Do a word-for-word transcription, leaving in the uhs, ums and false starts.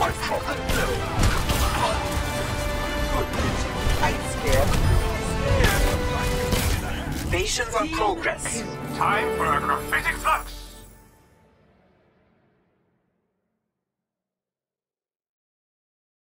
Innovations on progress. Time for a prophetic flux.